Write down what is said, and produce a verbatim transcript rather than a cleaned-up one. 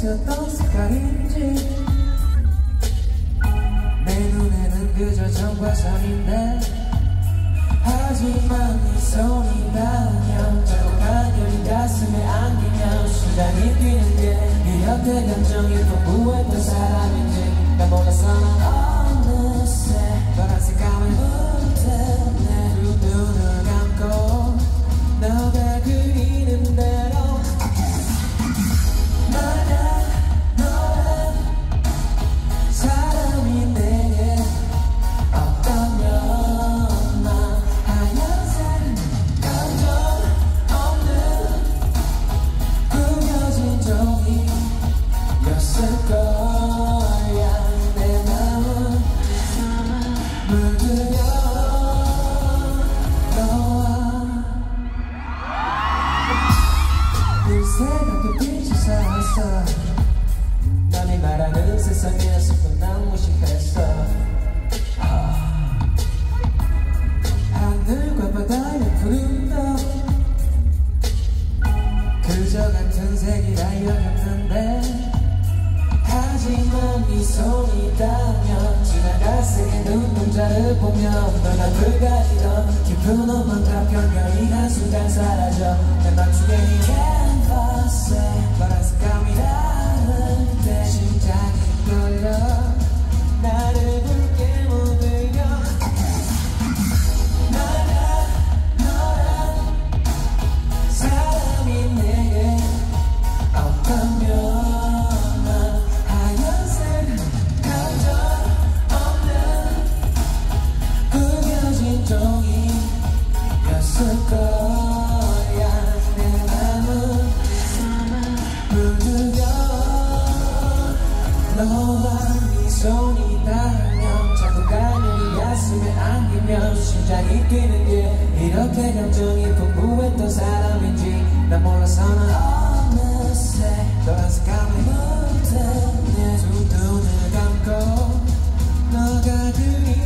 어떤 색깔인지 내 눈에는 그저 정과선인데 하지만 네 손이 닿으면 자꾸 간절히 가슴에 안기면 심장이 뛰는 게 이렇게 감정이 풍부했던 사람인지 난 몰라서 난 어느새 노란색 감을 물드네 두 눈을 감고 너가 그리는 대로 새롭게 빛이 살았어 남이 말하는 세상에서도 난 무식했어 아, 하늘과 바다의 푸른 너 그저 같은 색이라 여겼는데 하지만 네 손이 닿으면 지나갈 새의 눈동자를 보면 넌 앞을 가리던 깊은 오만과 별명이 한순간 사라져 내 맘속에 이 캔버스에 노란색 감이 다른데 심장이 떨려 나를 붉게 물들여 나랑 너랑 사람이 내게 없다면 종이였을 거야 내 맘은 물들여 너와 네 손이 닿으면 자꾸 간절히 가슴에 안기면 심장이 뛰는 게 이렇게 감정이 풍부했던 사람인지 난 몰라서 난 어느새 노란색 감을 물드네 두 눈을 감고 너가 그리